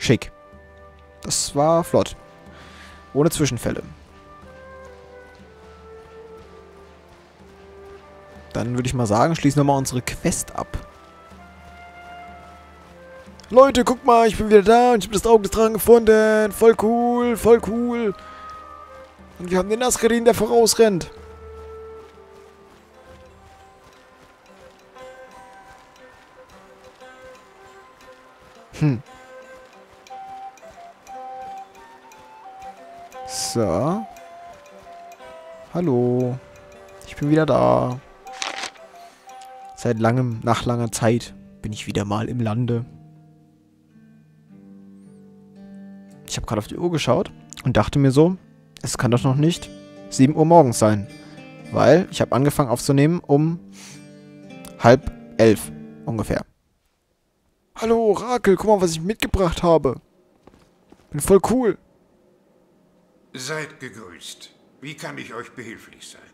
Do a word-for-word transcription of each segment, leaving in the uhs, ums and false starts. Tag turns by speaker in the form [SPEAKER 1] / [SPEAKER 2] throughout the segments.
[SPEAKER 1] Schick. Das war flott. Ohne Zwischenfälle. Dann würde ich mal sagen, schließen wir mal unsere Quest ab. Leute, guck mal, ich bin wieder da und ich habe das Auge des Drachen gefunden. Voll cool, voll cool. Und wir haben den Askarin, der vorausrennt. Hm. So. Hallo. Ich bin wieder da. Seit langem, nach langer Zeit bin ich wieder mal im Lande. Ich habe gerade auf die Uhr geschaut und dachte mir so, es kann doch noch nicht sieben Uhr morgens sein. Weil ich habe angefangen aufzunehmen um halb elf ungefähr. Hallo Orakel, guck mal, was ich mitgebracht habe. Bin voll cool.
[SPEAKER 2] Seid gegrüßt. Wie kann ich euch behilflich sein?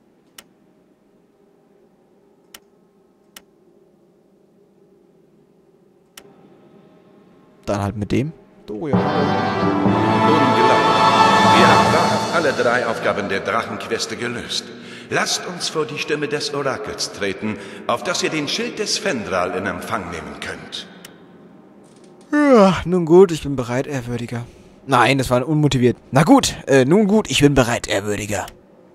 [SPEAKER 1] Dann halt mit dem. Dorian.
[SPEAKER 3] Unglaublich. Wir haben wahrhaft alle drei Aufgaben der Drachenqueste gelöst. Lasst uns vor die Stimme des Orakels treten, auf dass ihr den Schild des Fendral in Empfang nehmen könnt.
[SPEAKER 1] Ja, nun gut, ich bin bereit, Ehrwürdiger. Nein, das war unmotiviert. Na gut, äh, nun gut, ich bin bereit, Ehrwürdiger.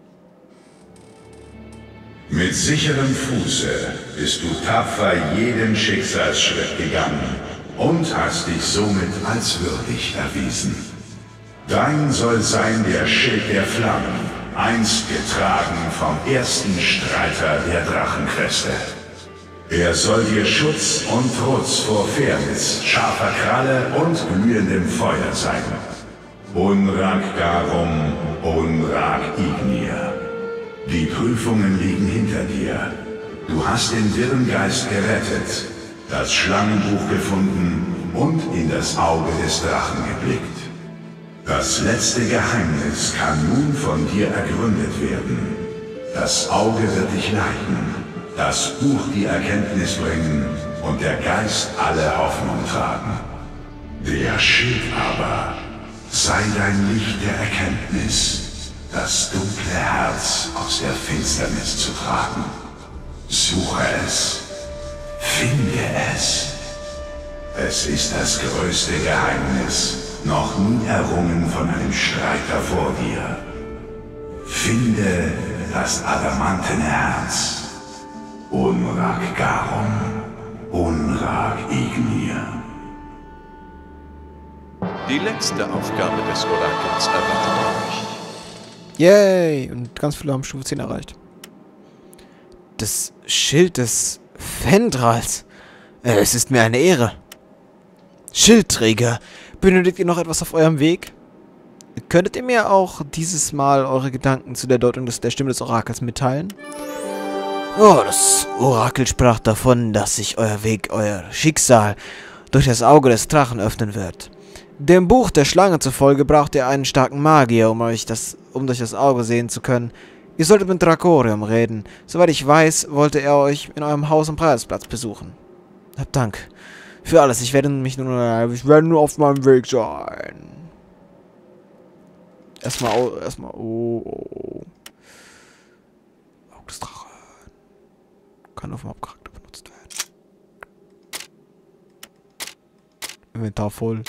[SPEAKER 4] Mit sicherem Fuße bist du tapfer jeden Schicksalsschritt gegangen und hast dich somit als würdig erwiesen. Dein soll sein der Schild der Flammen, einst getragen vom ersten Streiter der Drachenqueste. Er soll dir Schutz und Trutz vor Fairness, scharfer Kralle und glühendem Feuer sein. Unrag Garum, Unrag Ignir. Die Prüfungen liegen hinter dir. Du hast den Wirrengeist gerettet, das Schlangenbuch gefunden und in das Auge des Drachen geblickt. Das letzte Geheimnis kann nun von dir ergründet werden. Das Auge wird dich leiten. Das Buch die Erkenntnis bringen und der Geist alle Hoffnung tragen. Der Schild aber sei dein Licht der Erkenntnis, das dunkle Herz aus der Finsternis zu tragen. Suche es, finde es. Es ist das größte Geheimnis, noch nie errungen von einem Streiter vor dir. Finde das adamantene Herz. Unrag Garum, Unrag Ignir.
[SPEAKER 3] Die letzte Aufgabe des Orakels erwartet euch.
[SPEAKER 1] Yay! Und ganz viele haben Stufe zehn erreicht. Das Schild des Fendrals. Äh, es ist mir eine Ehre. Schildträger, benötigt ihr noch etwas auf eurem Weg? Könntet ihr mir auch dieses Mal eure Gedanken zu der Deutung des, der Stimme des Orakels mitteilen? Oh, das Orakel sprach davon, dass sich euer Weg, euer Schicksal durch das Auge des Drachen öffnen wird. Dem Buch der Schlange zufolge braucht ihr einen starken Magier, um euch das, um durch das Auge sehen zu können. Ihr solltet mit Dracorium reden. Soweit ich weiß, wollte er euch in eurem Haus am Preisplatz besuchen. Habt Dank für alles. Ich werde mich nur, ich werde nur auf meinem Weg sein. Erstmal, erstmal, oh, oh. Auge des Drachen. Kann auf dem Hauptcharakter benutzt werden. Inventar voll.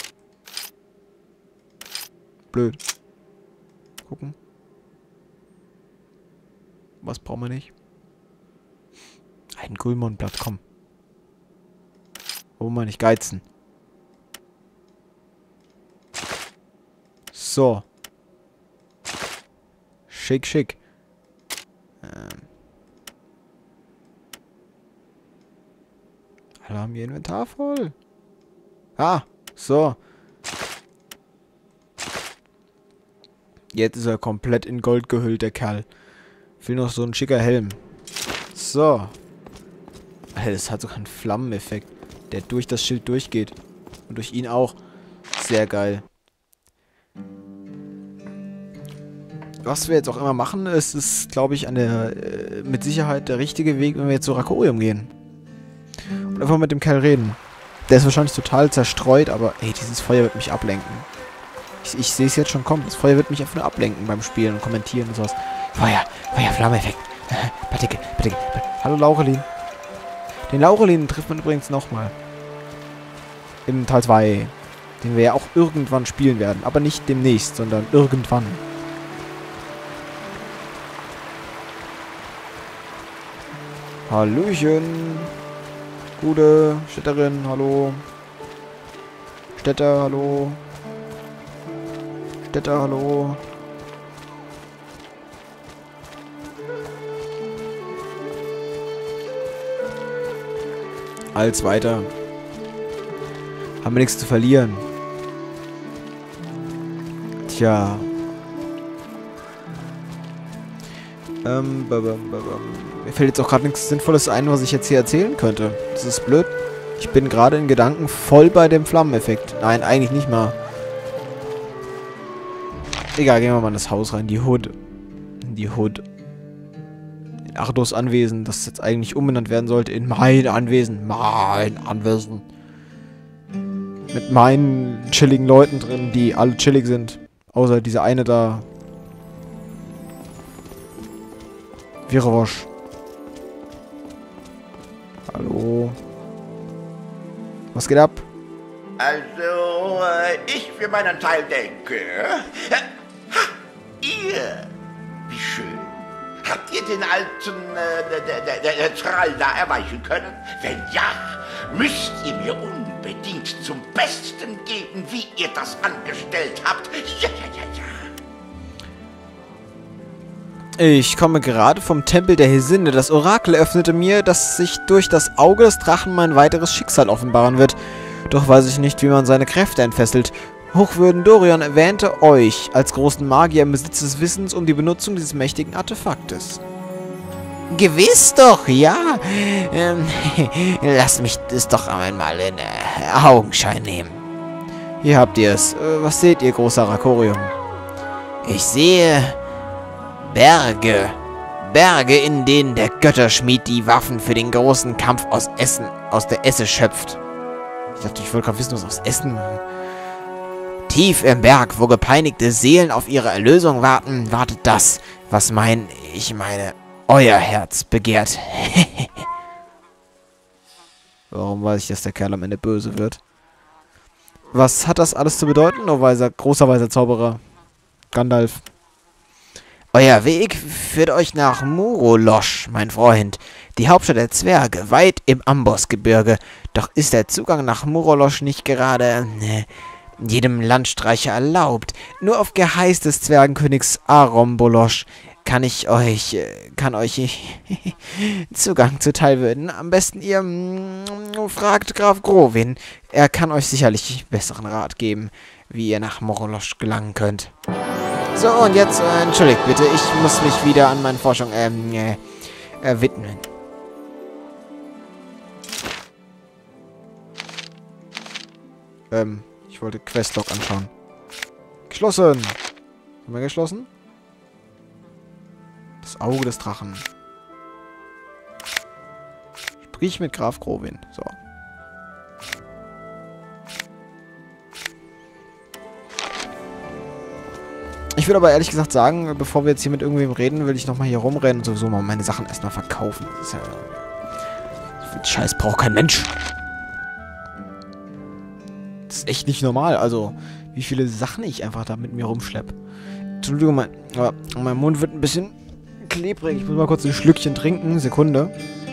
[SPEAKER 1] Blöd. Gucken. Was brauchen wir nicht? Ein Gulmonblatt, komm. Wollen wir nicht geizen. So. Schick, schick. Ähm. Alle haben ihr Inventar voll. Ah, so. Jetzt ist er komplett in Gold gehüllt, der Kerl. Fehlt noch so ein schicker Helm. So. Alter, das hat sogar einen Flammeneffekt, der durch das Schild durchgeht. Und durch ihn auch. Sehr geil. Was wir jetzt auch immer machen, ist, ist glaube ich, an der, äh, mit Sicherheit der richtige Weg, wenn wir jetzt zu Rakorium gehen. Und einfach mit dem Kerl reden. Der ist wahrscheinlich total zerstreut, aber ey, dieses Feuer wird mich ablenken. Ich, ich sehe es jetzt schon kommen. Das Feuer wird mich einfach nur ablenken beim Spielen und Kommentieren und sowas. Feuer, Feuer, Flammeneffekt. Partikel, Partikel. Hallo Laurelin. Den Laurelin trifft man übrigens nochmal. Im Teil zwei. Den wir ja auch irgendwann spielen werden. Aber nicht demnächst, sondern irgendwann. Hallöchen. Gute Städterin, hallo. Städter, hallo. Städter, hallo. Als weiter. Haben wir nichts zu verlieren. Tja. Ähm, b -b -b -b mir fällt jetzt auch gerade nichts Sinnvolles ein, was ich jetzt hier erzählen könnte. Das ist blöd. Ich bin gerade in Gedanken voll bei dem Flammeneffekt. Nein, eigentlich nicht mal. Egal, gehen wir mal in das Haus rein. Die Hood. In die Hood. In Ardos Anwesen, das jetzt eigentlich umbenannt werden sollte in mein Anwesen. Mein Anwesen. Mit meinen chilligen Leuten drin, die alle chillig sind. Außer diese eine da. Virwosch. Hallo. Was geht ab?
[SPEAKER 5] Also, äh, ich für meinen Teil denke... Äh, ha, ihr! Wie schön. Habt ihr den alten äh, der, der, der, der Trall da erweichen können? Wenn ja, müsst ihr mir unbedingt zum Besten geben, wie ihr das angestellt habt. Ja, ja, ja, ja.
[SPEAKER 1] Ich komme gerade vom Tempel der Hesinde. Das Orakel öffnete mir, dass sich durch das Auge des Drachen mein weiteres Schicksal offenbaren wird. Doch weiß ich nicht, wie man seine Kräfte entfesselt. Hochwürden Dorian erwähnte euch als großen Magier im Besitz des Wissens um die Benutzung dieses mächtigen Artefaktes. Gewiss doch, ja. Ähm, lasst mich es doch einmal in äh, Augenschein nehmen. Hier habt ihr es. Äh, was seht ihr, großer Rakorium? Ich sehe... Berge. Berge, in denen der Götterschmied die Waffen für den großen Kampf aus Essen, aus der Esse schöpft. Ich dachte, ich wollte gerade wissen, was aus Essen... Tief im Berg, wo gepeinigte Seelen auf ihre Erlösung warten, wartet das, was mein, ich meine, euer Herz begehrt. Warum weiß ich, dass der Kerl am Ende böse wird? Was hat das alles zu bedeuten, oh weiser, großer weiser Zauberer? Gandalf. Euer Weg führt euch nach Murolosch, mein Freund, die Hauptstadt der Zwerge, weit im Ambossgebirge. Doch ist der Zugang nach Murolosch nicht gerade äh, jedem Landstreicher erlaubt. Nur auf Geheiß des Zwergenkönigs Arombolosch kann ich euch, äh, kann euch Zugang zuteil werden. Am besten ihr mm, fragt Graf Grovin. Er kann euch sicherlich besseren Rat geben, wie ihr nach Murolosch gelangen könnt. So, und jetzt, äh, entschuldigt bitte, ich muss mich wieder an meine Forschung, ähm, äh, äh, widmen. Ähm, ich wollte Questlog anschauen. Geschlossen! Haben wir geschlossen? Das Auge des Drachen. Sprich mit Graf Grovin. So. Ich würde aber ehrlich gesagt sagen, bevor wir jetzt hier mit irgendwem reden, will ich nochmal hier rumrennen und sowieso mal meine Sachen erstmal verkaufen. Das ist ja... So viel Scheiß braucht kein Mensch. Das ist echt nicht normal. Also, wie viele Sachen ich einfach da mit mir rumschleppe. Entschuldigung, mein, aber mein Mund wird ein bisschen klebrig. Ich muss mal kurz ein Schlückchen trinken. Sekunde.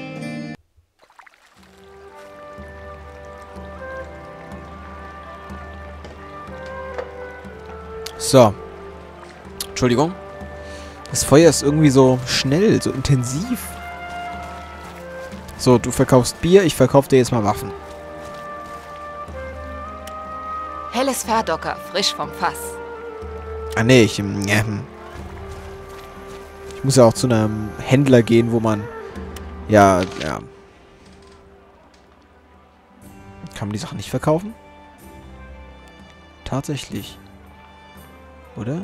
[SPEAKER 1] So. Entschuldigung. Das Feuer ist irgendwie so schnell, so intensiv. So, du verkaufst Bier, ich verkaufe dir jetzt mal Waffen.
[SPEAKER 6] Helles Verdocker, frisch vom Fass.
[SPEAKER 1] Ah nee, ich, ähm, ich muss ja auch zu einem Händler gehen, wo man, ja, ja. Kann man die Sachen nicht verkaufen? Tatsächlich. Oder?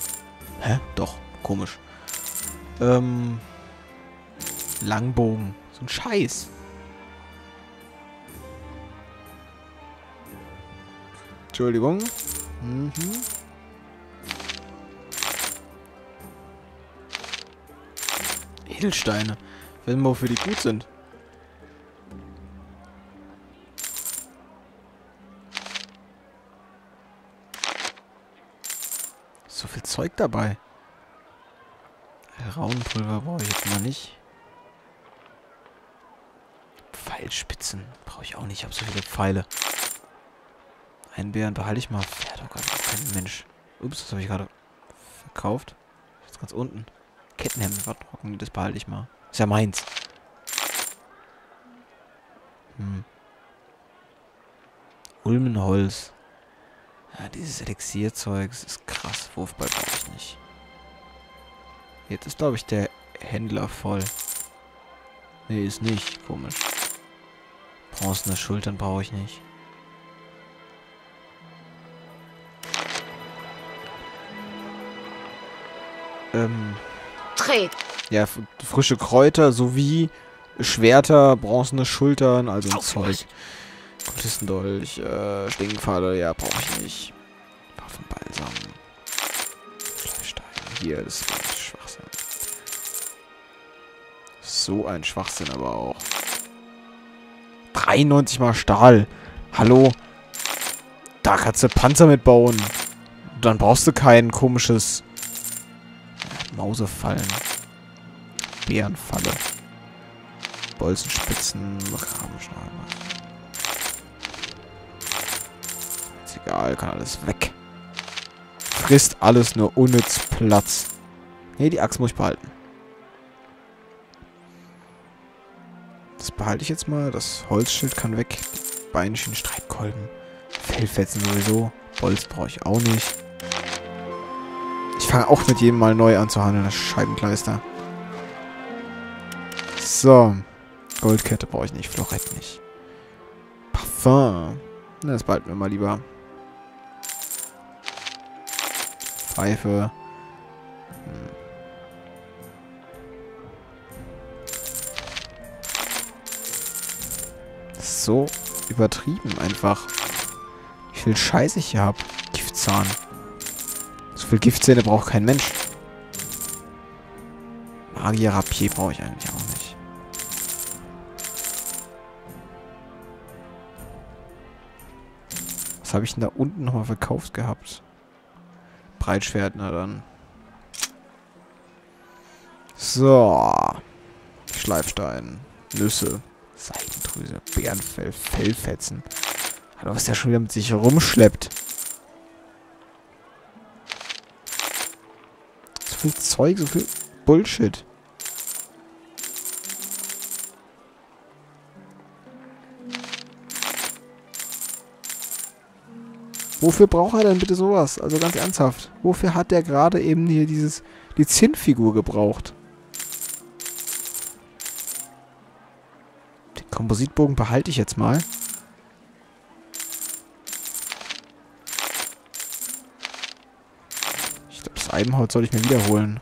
[SPEAKER 1] Hä? Doch. Komisch. Ähm. Langbogen. So ein Scheiß. Entschuldigung. Mhm. Edelsteine. Ich weiß nicht, wofür die gut sind. So viel Zeug dabei. Raunpulver brauche ich jetzt mal nicht. Pfeilspitzen brauche ich auch nicht. Ich habe so viele Pfeile. Einen Bären behalte ich mal. Pferdocker, das ist kein Mensch. Ups, das habe ich gerade verkauft. Jetzt ganz unten. Kettenhemd, war trocken. Das behalte ich mal. Ist ja meins. Hm. Ulmenholz. Ja, dieses Elixierzeug, das ist krass. Wurfball brauche ich nicht. Jetzt ist, glaube ich, der Händler voll. Nee, ist nicht. Komisch. Bronzene Schultern brauche ich nicht. Ähm.
[SPEAKER 6] Tret.
[SPEAKER 1] Ja, frische Kräuter sowie Schwerter, bronzene Schultern, also ein Zeug. Kultistendolch, äh, Stinkenfalle, ja, brauche ich nicht. Waffenbalsam. Schleifstein. Hier, das ist ein Schwachsinn. So ein Schwachsinn aber auch. dreiundneunzig mal Stahl. Hallo? Da kannst du Panzer mitbauen. Dann brauchst du kein komisches Mausefallen. Bärenfalle. Bolzenspitzen. Rabenschneider. Ist egal, kann alles weg. Frisst alles nur unnütz Platz. Ne, die Axt muss ich behalten. Das behalte ich jetzt mal. Das Holzschild kann weg. Die Beinschienen, Streitkolben. Fellfetzen sowieso. Bolz brauche ich auch nicht. Ich fange auch mit jedem mal neu an zu handeln, das Scheibenkleister. So. Goldkette brauche ich nicht. Florett nicht. Parfum. Na, das behalten wir mal lieber. Pfeife. Hm. So übertrieben einfach. Wie viel Scheiß ich hier habe. Giftzahn. So viel Giftzähne braucht kein Mensch. Magier-Rapier brauche ich eigentlich auch nicht. Was habe ich denn da unten nochmal verkauft gehabt? Breitschwert, na dann. So. Schleifstein. Nüsse. Seitendrüse. Bärenfell. Fellfetzen. Hallo, was der schon wieder mit sich rumschleppt. So viel Zeug, so viel Bullshit. Wofür braucht er denn bitte sowas? Also ganz ernsthaft. Wofür hat der gerade eben hier dieses die Zinnfigur gebraucht? Den Kompositbogen behalte ich jetzt mal. Ich glaube, das Eibenholz soll ich mir wiederholen.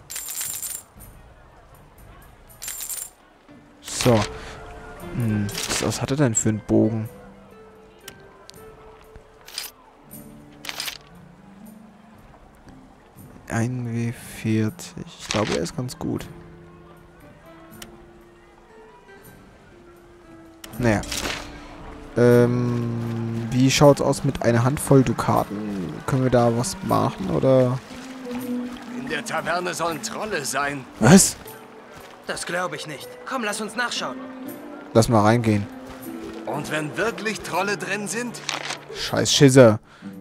[SPEAKER 1] So. Hm, was hat er denn für einen Bogen? ein W vierzig. Ich glaube, er ist ganz gut. Naja. Ähm, wie schaut's aus mit einer Handvoll Dukaten? Können wir da was machen, oder?
[SPEAKER 7] In der Taverne sollen Trolle sein.
[SPEAKER 1] Was?
[SPEAKER 8] Das glaube ich nicht. Komm, lass uns nachschauen.
[SPEAKER 1] Lass mal reingehen.
[SPEAKER 7] Und wenn wirklich Trolle drin sind?
[SPEAKER 1] Scheiß Schisser.